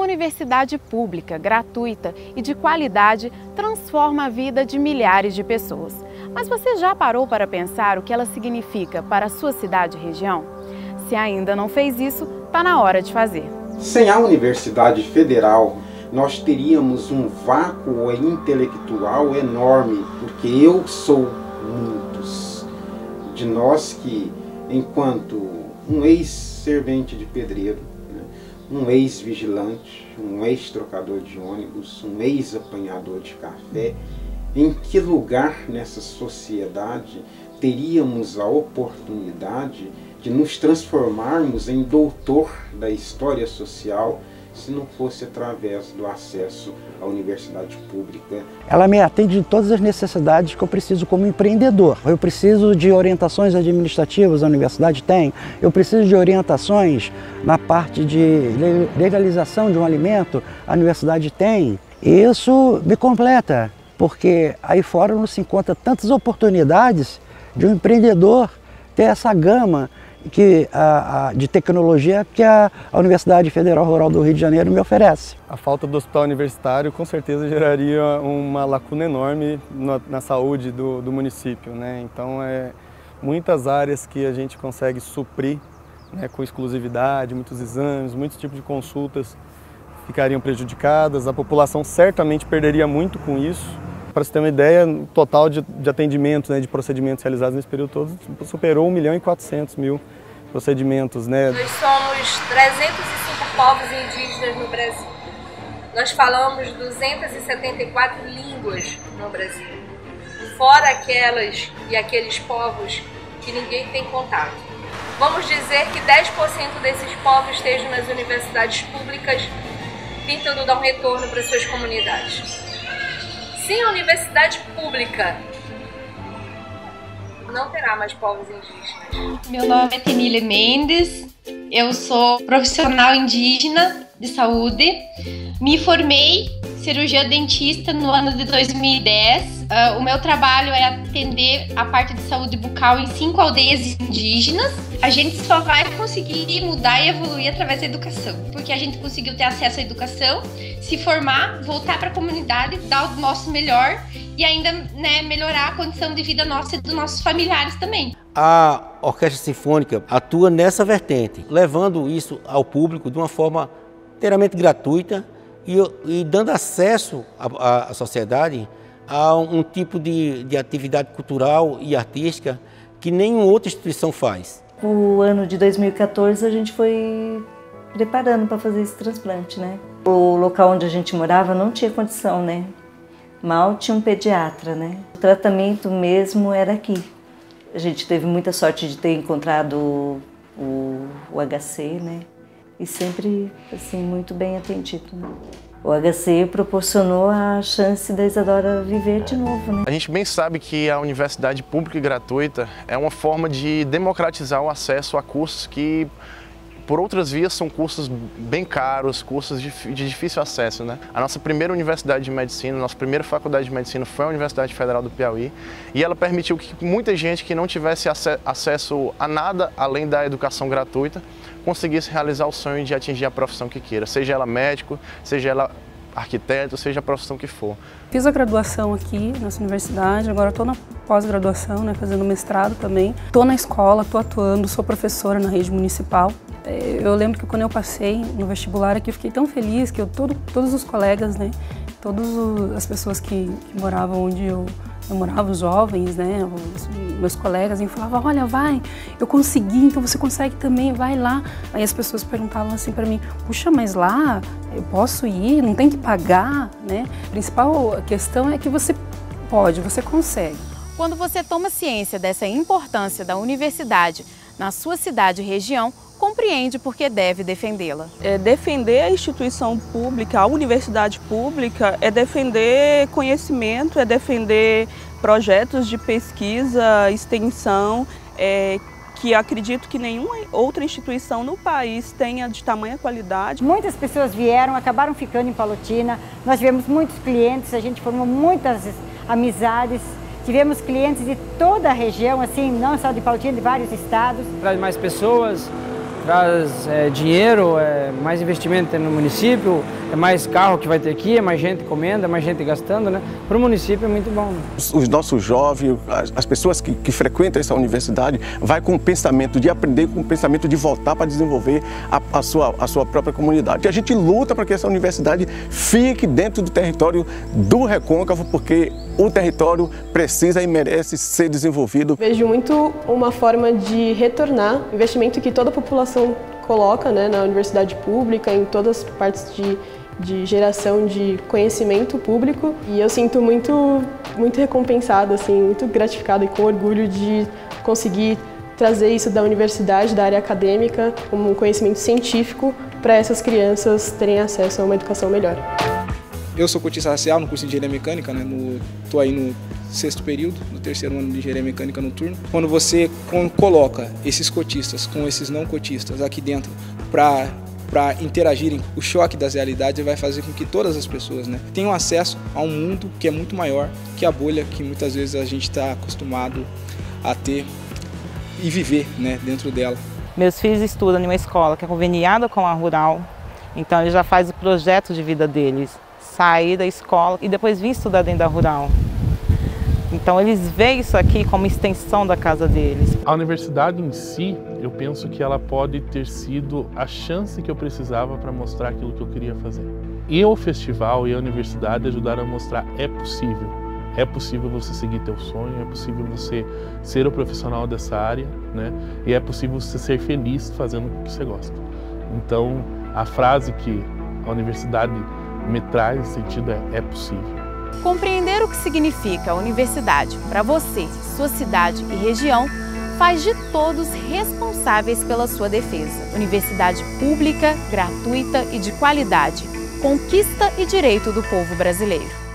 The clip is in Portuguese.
universidade pública, gratuita e de qualidade transforma a vida de milhares de pessoas. Mas você já parou para pensar o que ela significa para a sua cidade e região? Se ainda não fez isso, está na hora de fazer. Sem a Universidade Federal, nós teríamos um vácuo intelectual enorme, porque eu sou muitos de nós que, enquanto um ex-servente de pedreiro, um ex-vigilante, um ex-trocador de ônibus, um ex-apanhador de café, em que lugar nessa sociedade teríamos a oportunidade de nos transformarmos em doutor da história social se não fosse através do acesso à universidade pública? Ela me atende em todas as necessidades que eu preciso como empreendedor. Eu preciso de orientações administrativas, a universidade tem. Eu preciso de orientações na parte de legalização de um alimento, a universidade tem. E isso me completa, porque aí fora não se encontra tantas oportunidades de um empreendedor ter essa gama de tecnologia que a Universidade Federal Rural do Rio de Janeiro me oferece. A falta do hospital universitário com certeza geraria uma lacuna enorme na saúde do município, né? Então, muitas áreas que a gente consegue suprir, né, com exclusividade, muitos exames, muitos tipos de consultas ficariam prejudicadas, a população certamente perderia muito com isso. Para você ter uma ideia, o total de atendimentos, né, de procedimentos realizados nesse período todo superou 1.400.000 procedimentos, né? Nós somos 305 povos indígenas no Brasil. Nós falamos 274 línguas no Brasil, fora aquelas e aqueles povos que ninguém tem contato. Vamos dizer que 10% desses povos estejam nas universidades públicas tentando dar um retorno para suas comunidades. Sem a universidade pública, não terá mais povos indígenas. Meu nome é Tenília Mendes, eu sou profissional indígena de saúde. Me formei cirurgia dentista no ano de 2010. O meu trabalho é atender a parte de saúde bucal em 5 aldeias indígenas. A gente só vai conseguir mudar e evoluir através da educação, porque a gente conseguiu ter acesso à educação, se formar, voltar para a comunidade, dar o nosso melhor e ainda, né, melhorar a condição de vida nossa e dos nossos familiares também. A Orquestra Sinfônica atua nessa vertente, levando isso ao público de uma forma inteiramente gratuita e dando acesso à sociedade a um tipo de atividade cultural e artística que nenhuma outra instituição faz. O ano de 2014 a gente foi preparando para fazer esse transplante, né? O local onde a gente morava não tinha condição, né? Mal tinha um pediatra, né? O tratamento mesmo era aqui. A gente teve muita sorte de ter encontrado o HC, né? E sempre, assim, muito bem atendido, né? O HC proporcionou a chance da Isadora viver de novo, né? A gente bem sabe que a universidade pública e gratuita é uma forma de democratizar o acesso a cursos que, por outras vias, são cursos bem caros, cursos de difícil acesso, né? A nossa primeira universidade de medicina, nossa primeira faculdade de medicina foi a Universidade Federal do Piauí, e ela permitiu que muita gente que não tivesse acesso a nada além da educação gratuita conseguisse realizar o sonho de atingir a profissão que queira, seja ela médico, seja ela arquiteto, seja a profissão que for. Fiz a graduação aqui nessa universidade, agora estou na pós-graduação, né, fazendo mestrado também. Estou na escola, estou atuando, sou professora na rede municipal. Eu lembro que quando eu passei no vestibular aqui, eu fiquei tão feliz que todos os colegas, né, todas as pessoas que moravam onde eu morava, os jovens, né, os meus colegas, me falavam, olha, vai, eu consegui, então você consegue também, vai lá. Aí as pessoas perguntavam assim para mim, puxa, mas lá eu posso ir, não tem que pagar, né? A principal questão é que você pode, você consegue. Quando você toma ciência dessa importância da universidade na sua cidade e região, compreende por que deve defendê-la. Defender a instituição pública, a universidade pública, é defender conhecimento, é defender projetos de pesquisa, extensão, que acredito que nenhuma outra instituição no país tenha de tamanha qualidade. Muitas pessoas vieram, acabaram ficando em Palotina, nós tivemos muitos clientes, a gente formou muitas amizades, tivemos clientes de toda a região, assim, não só de Palotina, de vários estados. Traz mais pessoas, traz dinheiro, mais investimento no município, é mais carro que vai ter aqui, é mais gente comendo, é mais gente gastando, né? Para o município é muito bom. Né? Os nossos jovens, as pessoas que frequentam essa universidade, vai com o pensamento de aprender, com o pensamento de voltar para desenvolver a sua própria comunidade. E a gente luta para que essa universidade fique dentro do território do Recôncavo, porque o território precisa e merece ser desenvolvido. Vejo muito uma forma de retornar o investimento que toda a população coloca, né, na universidade pública, em todas as partes de geração de conhecimento público. E eu sinto muito recompensada, assim, muito gratificada e com orgulho de conseguir trazer isso da universidade, da área acadêmica, como um conhecimento científico para essas crianças terem acesso a uma educação melhor. Eu sou cotista racial no curso de Engenharia Mecânica, né? Estou aí no 6º período, no 3º ano de Engenharia Mecânica noturno. Quando você coloca esses cotistas com esses não cotistas aqui dentro para interagirem, o choque das realidades vai fazer com que todas as pessoas, né, tenham acesso a um mundo que é muito maior que a bolha que muitas vezes a gente está acostumado a ter e viver, né, dentro dela. Meus filhos estudam em uma escola que é conveniada com a rural, então eles já fazem o projeto de vida deles, sair da escola e depois vir estudar dentro da rural. Então eles veem isso aqui como extensão da casa deles. A universidade em si, eu penso que ela pode ter sido a chance que eu precisava para mostrar aquilo que eu queria fazer. E o festival e a universidade ajudaram a mostrar é possível. É possível você seguir teu sonho, é possível você ser o profissional dessa área, né? E é possível você ser feliz fazendo o que você gosta. Então, a frase que a universidade me traz nesse sentido é possível. Compreender o que significa a universidade para você, sua cidade e região faz de todos responsáveis pela sua defesa. Universidade pública, gratuita e de qualidade. Conquista e direito do povo brasileiro.